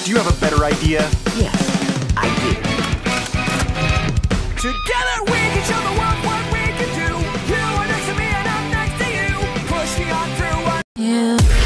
Do you have a better idea? Yes, I do. Together we can show the world what we can do. You are next to me and I'm next to you. Pushing on through. Yeah.